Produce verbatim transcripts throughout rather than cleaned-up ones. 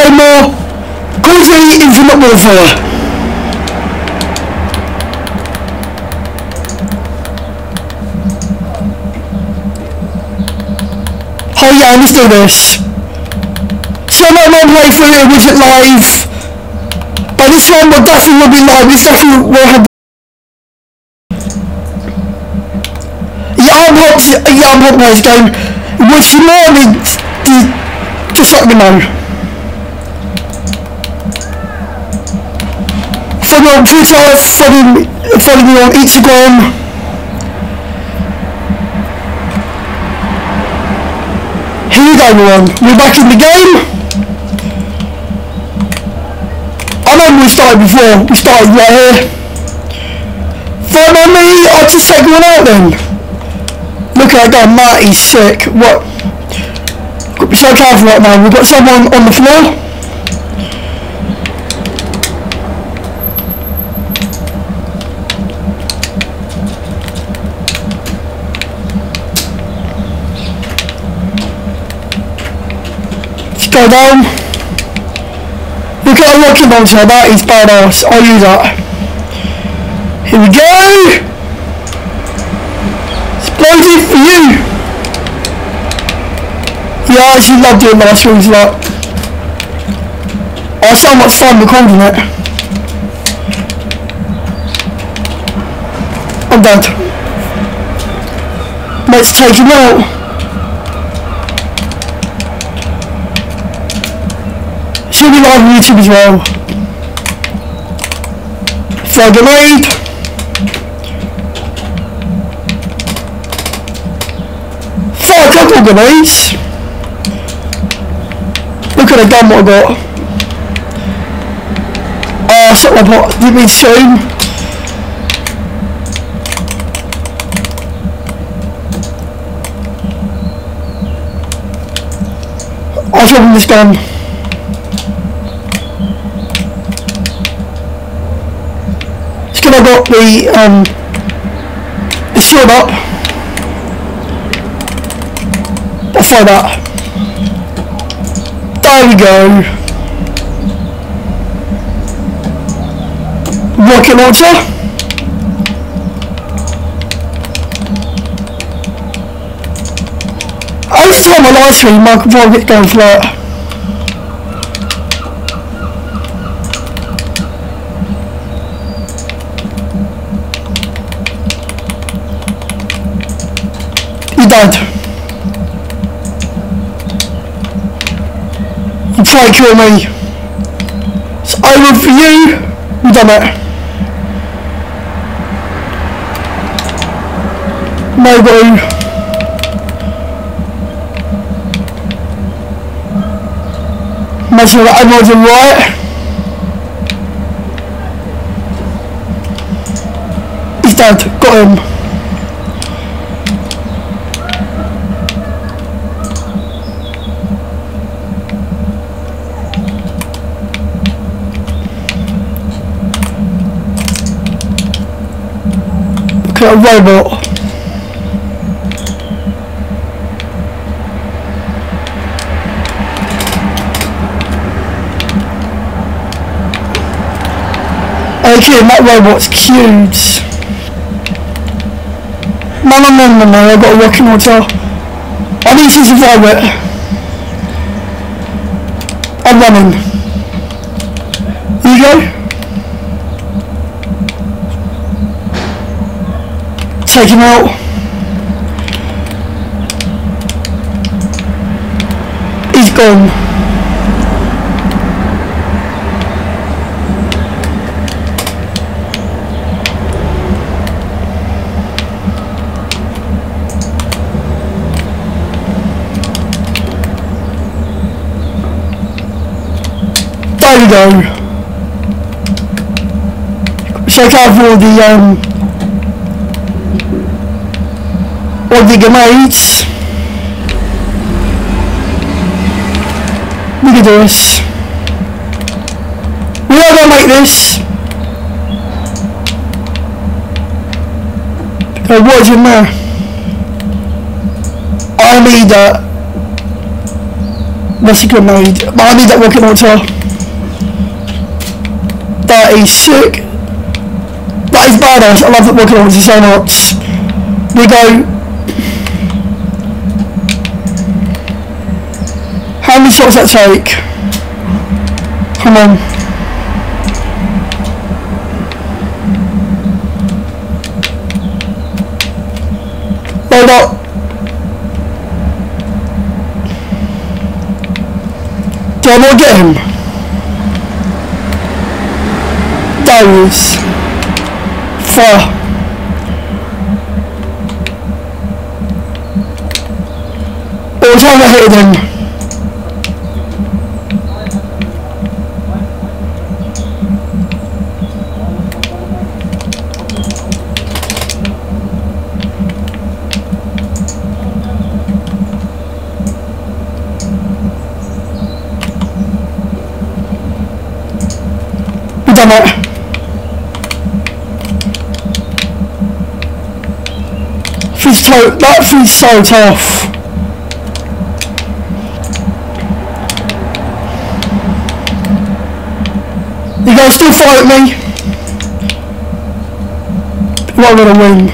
bit more Call of Duty Infinite Warfare. Oh yeah, let's do this. So my mum played through it with it live, but this one will definitely will be live. This definitely will have. Yeah, I'm hot. Yeah, I'm hot playing this game. If you more need, just let me know. Follow me on Twitter, follow me, follow me on Instagram. Here we go everyone, we're back in the game. I know we started before, we started right here. Follow me, I'll just take one out then. Look at that guy, Matt, he's sick. What? Got to be so careful right now, we've got someone on the floor. Go down. Look at the rocket launcher, that is badass. I'll use that. Here we go. Explosive for you. Yeah, I actually love doing live streams like. I had so much fun recording it. I'm dead. Let's take him out. Should be live on YouTube as well. Throw a grenade. Fire a couple of grenades. Look at the gun what I got. Ah, oh, shot my pot. Didn't mean to shoot him. I'll show him this gun. I got the um the shield up. I'll fire that. There we go. Rocket launcher. Every time I live stream, my controller gets going flat. Dead. You try to kill me. It's over for you. We've done it. No go. Make sure that everyone's in right. He's dead. Got him. A robot. Okay, that robot's cute. No, no, no, no, no, I've got a rocket launcher. I need to survive it. I'm running. Here you go. Take him out. He's gone. There we go. Check out for the um all the grenades. Look at this. We are gonna make this. Okay, what's in there? I need that. That's a grenade. But I need that rocket launcher. That is sick. That is badass. I love that rocket launcher so much. We go. How many shots does that take? Come on. Load up. Do I not get him? Those. Four. What was I hit him? Done it. Feels so, that feels so tough. You guys still fight me? You're not gonna win.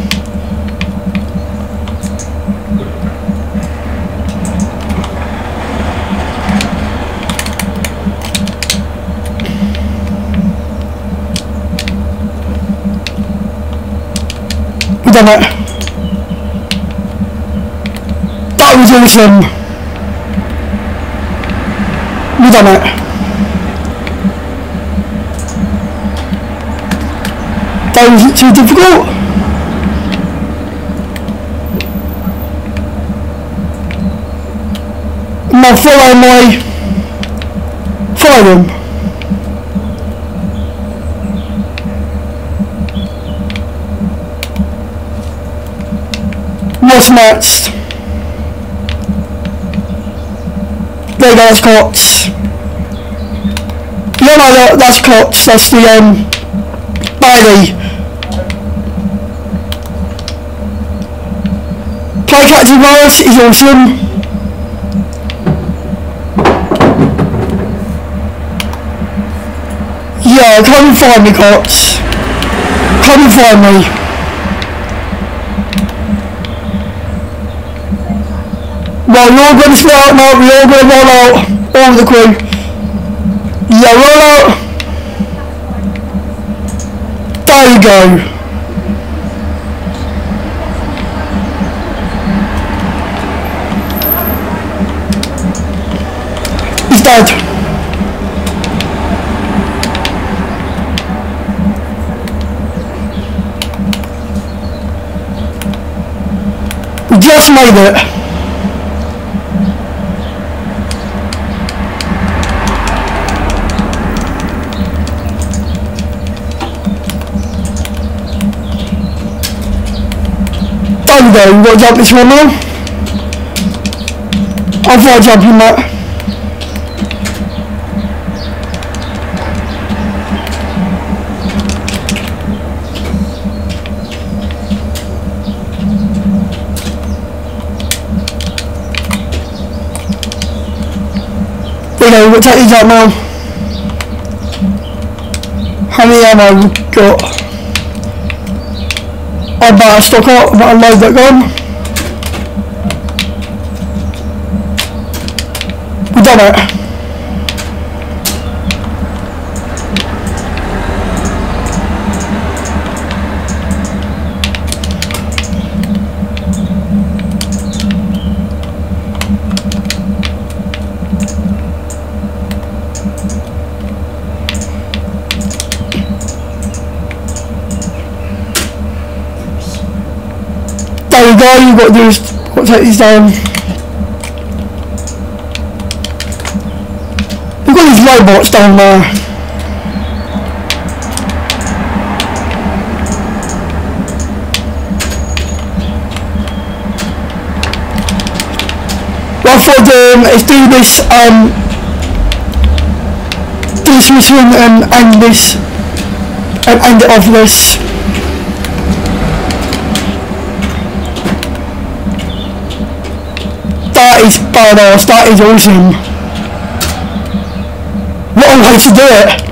We done it. That was awesome. We done it. That was too difficult. Now follow my... Follow them. What's next? There you go, that's Cots. Yeah, no, that, that's Cots, that's the, um, Bailey. Play Captain Morris is awesome. Yeah, come and find me, Cots. Come and find me. Well, we're all going to split out now, we're all going to roll out, all of the crew. Yeah, roll out. There you go. He's dead. We just made it. There we go, you got to jump this one now. I thought I'd jump in that. There you go, we'll take these out now. How many ammo we got? I better stock up, I better load that gun. We've done it. There you go, you've got to do is got to take these down. We've got these robots down there. What I thought I'd do is do this, um, do this mission and end this, and end it off this. That That is badass, that is awesome. What a way to do it.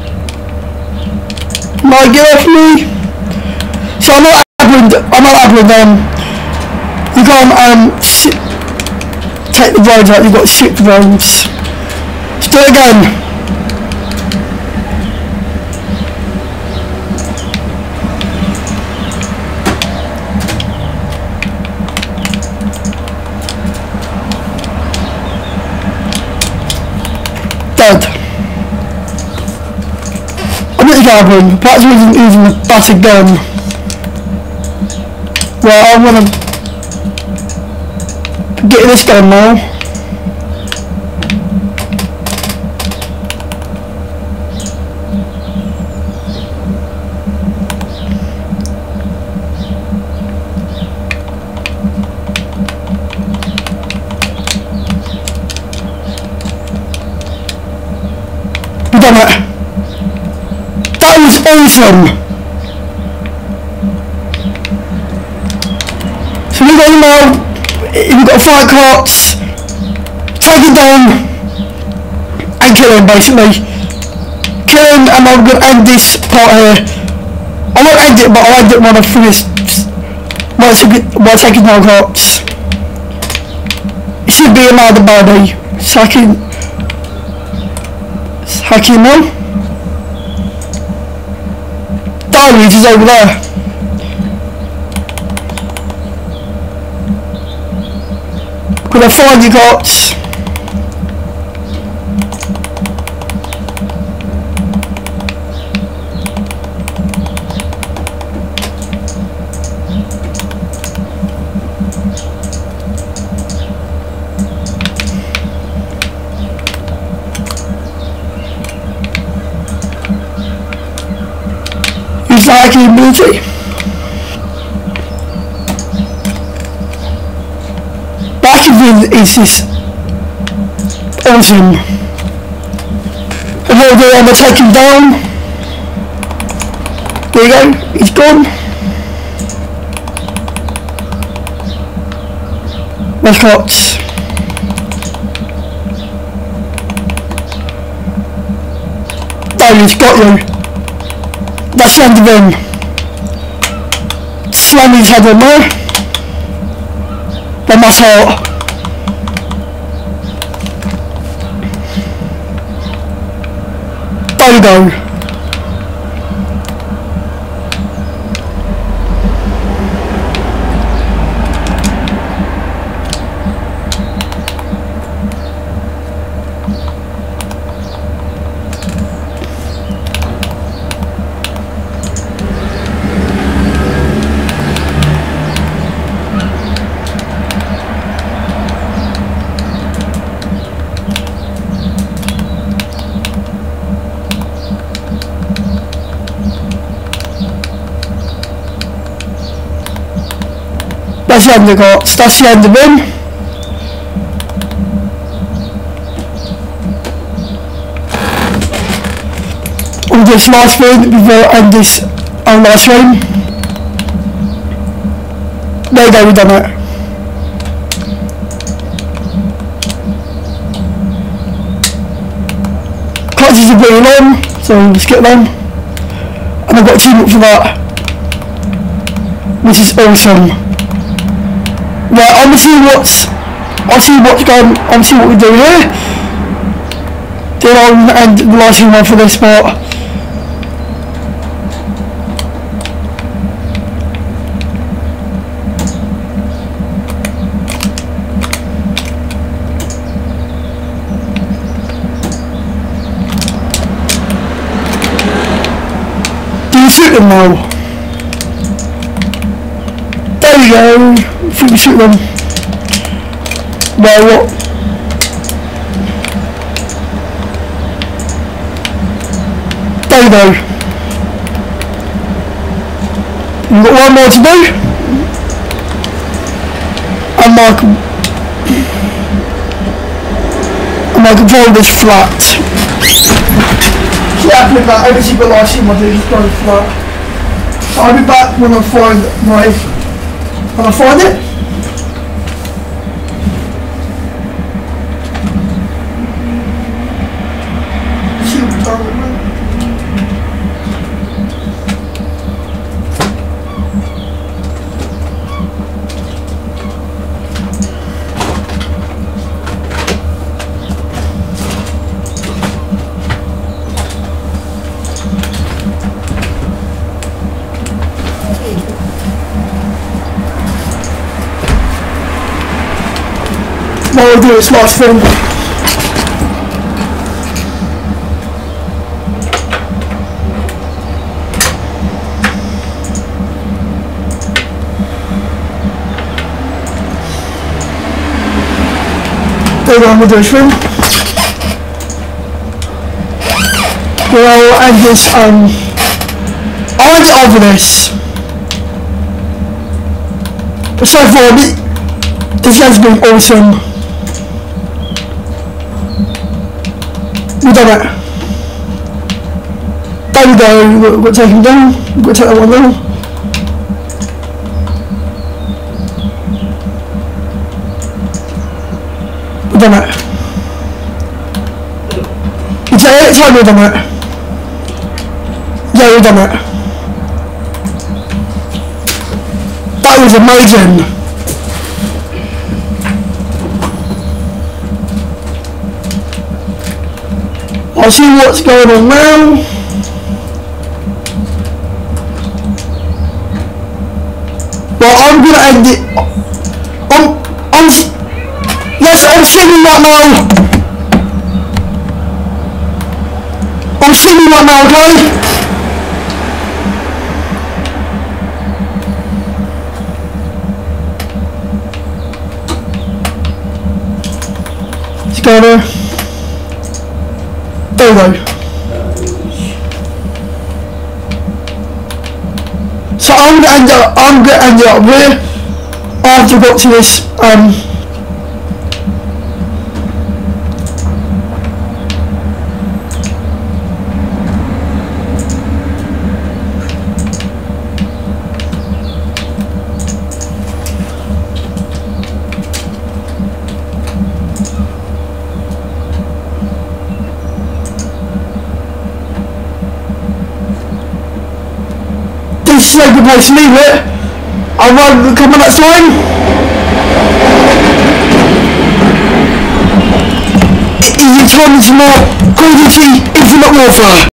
Mike, get off me. So I'm not Adwin, I'm not Adwin, um, you can't um, take the roads out, you've got to ship the roads. Let's do it again. Dead. I'm not the Adwin, perhaps we isn't using the battered gun. Well, I'm gonna get this gun now. We done it. That was awesome. So we got him now, we've got fight carts, take him down and kill him basically. Kill him and I'm going to end this part here. I won't end it but I'll end it when I finish, when I take his now carts. It should be another body, so I can, so I can now. Diaries is over there. Gonna find you guys. He's like in military. Is this awesome. And what we're going to take him down. There you go, he's gone. Let's got Darius got you. That's the end of him. Slam his head on there. Then that's hot. There you go. That's the end of Gots, that's the end of him. On this last room before I end this our last room. There you go, we've done it. Cartridges are pretty long, so let's get them. And I've got a team up for that, which is awesome. Right, I'm gonna see what's, I'll see what's going, I'll see what we do here. Then I'll end the last one for this part. Do you shoot them now? There we go. I think we shoot them. Well, what? There we go. We've got one more to do. And my, and my controller is flat. Yeah, I think that every single last thing I do is go flat. So I'll be back when I find my, when I find it. while I do this last thing. There we go, I'm gonna do this thing. Well, and this, um, I went over this. But so far, this has been awesome. We've done it. There we go, we've got to take him down. We've got to take that one down. We've done it. You tell it, tell me we've done it. Yeah, we've done it. That was amazing. I'll see what's going on now. Well, I'm gonna end it. I'm, I'm, yes, I'm streaming right now. I'm streaming right now, okay? Let's go there. There we go. So I'm gonna end up, I'm gonna end it up here after I got to this, um, this is a good place to leave it. I'll run a couple minutes time. It is time for more Call of Duty Infinite Warfare.